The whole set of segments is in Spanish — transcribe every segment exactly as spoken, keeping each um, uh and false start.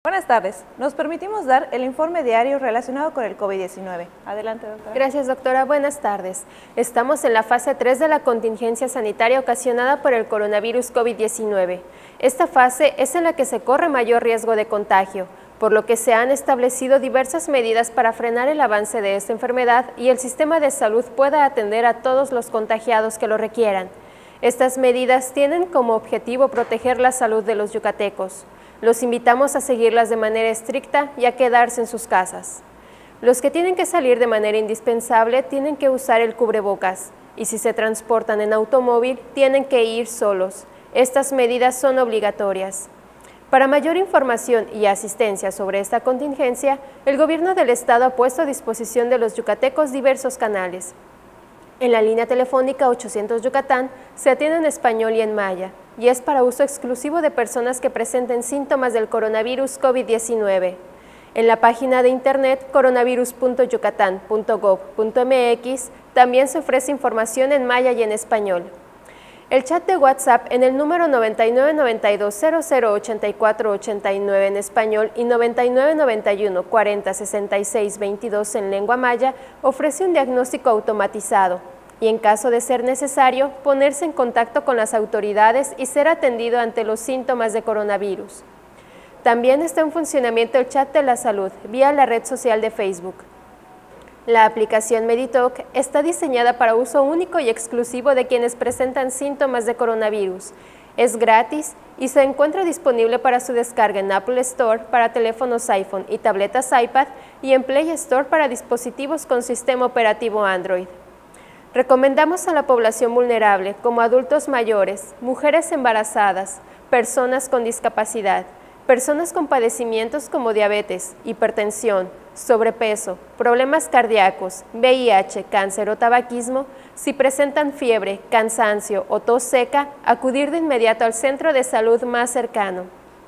Buenas tardes. Nos permitimos dar el informe diario relacionado con el COVID diecinueve. Adelante, doctora. Gracias, doctora. Buenas tardes. Estamos en la fase tres de la contingencia sanitaria ocasionada por el coronavirus COVID diecinueve. Esta fase es en la que se corre mayor riesgo de contagio, por lo que se han establecido diversas medidas para frenar el avance de esta enfermedad y el sistema de salud pueda atender a todos los contagiados que lo requieran. Estas medidas tienen como objetivo proteger la salud de los yucatecos. Los invitamos a seguirlas de manera estricta y a quedarse en sus casas. Los que tienen que salir de manera indispensable tienen que usar el cubrebocas y si se transportan en automóvil tienen que ir solos. Estas medidas son obligatorias. Para mayor información y asistencia sobre esta contingencia, el Gobierno del Estado ha puesto a disposición de los yucatecos diversos canales. En la línea telefónica ochocientos Yucatán se atiende en español y en maya, y es para uso exclusivo de personas que presenten síntomas del coronavirus COVID diecinueve. En la página de internet coronavirus punto yucatán punto gob punto mx también se ofrece información en maya y en español. El chat de WhatsApp en el número noventa y nueve noventa y dos cero cero ochenta y cuatro ochenta y nueve en español y noventa y nueve noventa y uno cuarenta sesenta y seis veintidós en lengua maya ofrece un diagnóstico automatizado y en caso de ser necesario ponerse en contacto con las autoridades y ser atendido ante los síntomas de coronavirus. También está en funcionamiento el chat de la salud vía la red social de Facebook. La aplicación Meditalk está diseñada para uso único y exclusivo de quienes presentan síntomas de coronavirus. Es gratis y se encuentra disponible para su descarga en Apple Store para teléfonos iPhone y tabletas iPad y en Play Store para dispositivos con sistema operativo Android. Recomendamos a la población vulnerable, como adultos mayores, mujeres embarazadas, personas con discapacidad, personas con padecimientos como diabetes, hipertensión, sobrepeso, problemas cardíacos, V I H, cáncer o tabaquismo, si presentan fiebre, cansancio o tos seca, acudir de inmediato al centro de salud más cercano.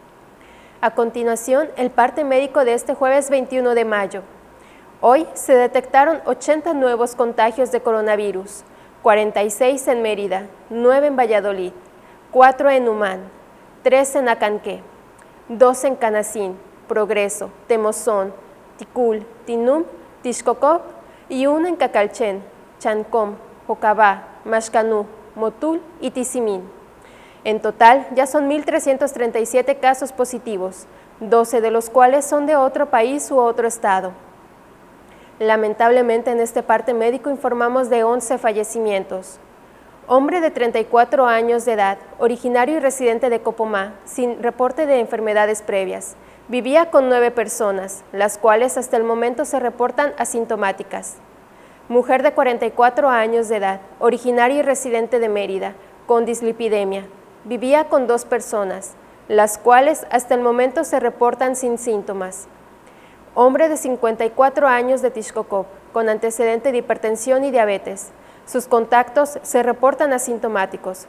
A continuación, el parte médico de este jueves veintiuno de mayo. Hoy se detectaron ochenta nuevos contagios de coronavirus, cuarenta y seis en Mérida, nueve en Valladolid, cuatro en Humán, tres en Acanqué, dos en Canacín, Progreso, Temozón, Ticul, Tinum, Tixcocop y uno en Cacalchen, Chancom, Jocabá, Maxcanú, Motul y Tizimín. En total ya son mil trescientos treinta y siete casos positivos, doce de los cuales son de otro país u otro estado. Lamentablemente en este parte médico informamos de once fallecimientos. Hombre de treinta y cuatro años de edad, originario y residente de Copomá, sin reporte de enfermedades previas. Vivía con nueve personas, las cuales hasta el momento se reportan asintomáticas. Mujer de cuarenta y cuatro años de edad, originaria y residente de Mérida, con dislipidemia. Vivía con dos personas, las cuales hasta el momento se reportan sin síntomas. Hombre de cincuenta y cuatro años de Tixcocop, con antecedente de hipertensión y diabetes. Sus contactos se reportan asintomáticos.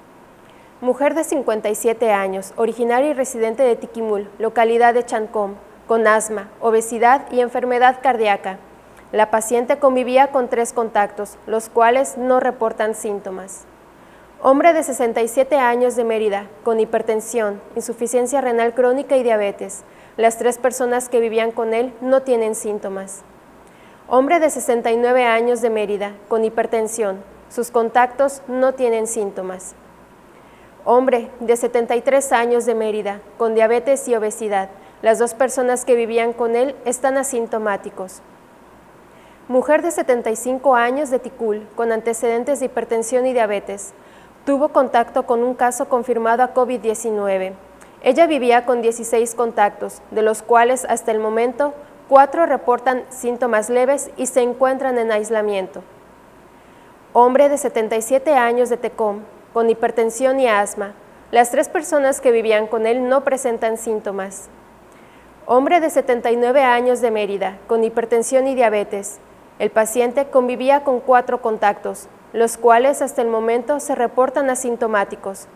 Mujer de cincuenta y siete años, originaria y residente de Tiquimul, localidad de Chancom, con asma, obesidad y enfermedad cardíaca. La paciente convivía con tres contactos, los cuales no reportan síntomas. Hombre de sesenta y siete años de Mérida, con hipertensión, insuficiencia renal crónica y diabetes. Las tres personas que vivían con él no tienen síntomas. Hombre de sesenta y nueve años de Mérida, con hipertensión. Sus contactos no tienen síntomas. Hombre de setenta y tres años de Mérida, con diabetes y obesidad. Las dos personas que vivían con él están asintomáticos. Mujer de setenta y cinco años de Ticul, con antecedentes de hipertensión y diabetes. Tuvo contacto con un caso confirmado a COVID diecinueve. Ella vivía con dieciséis contactos, de los cuales hasta el momento cuatro reportan síntomas leves y se encuentran en aislamiento. Hombre de setenta y siete años de Tecom, con hipertensión y asma. Las tres personas que vivían con él no presentan síntomas. Hombre de setenta y nueve años de Mérida, con hipertensión y diabetes. El paciente convivía con cuatro contactos, los cuales hasta el momento se reportan asintomáticos.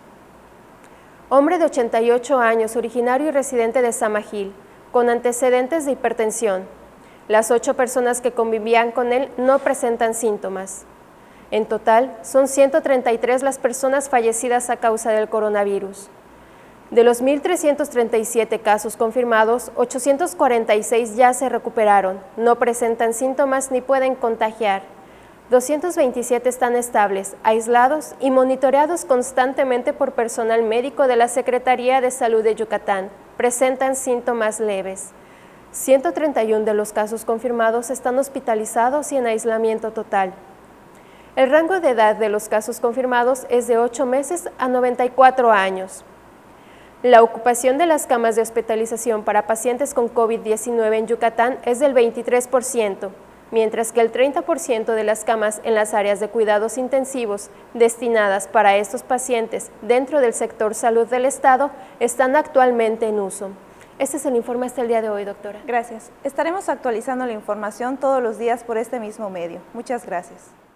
Hombre de ochenta y ocho años, originario y residente de Samajil, con antecedentes de hipertensión. Las ocho personas que convivían con él no presentan síntomas. En total, son ciento treinta y tres las personas fallecidas a causa del coronavirus. De los mil trescientos treinta y siete casos confirmados, ochocientos cuarenta y seis ya se recuperaron, no presentan síntomas ni pueden contagiar. doscientos veintisiete están estables, aislados y monitoreados constantemente por personal médico de la Secretaría de Salud de Yucatán. Presentan síntomas leves. ciento treinta y uno de los casos confirmados están hospitalizados y en aislamiento total. El rango de edad de los casos confirmados es de ocho meses a noventa y cuatro años. La ocupación de las camas de hospitalización para pacientes con COVID diecinueve en Yucatán es del veintitrés por ciento, mientras que el treinta por ciento de las camas en las áreas de cuidados intensivos destinadas para estos pacientes dentro del sector salud del Estado están actualmente en uso. Este es el informe hasta el día de hoy, doctora. Gracias. Estaremos actualizando la información todos los días por este mismo medio. Muchas gracias.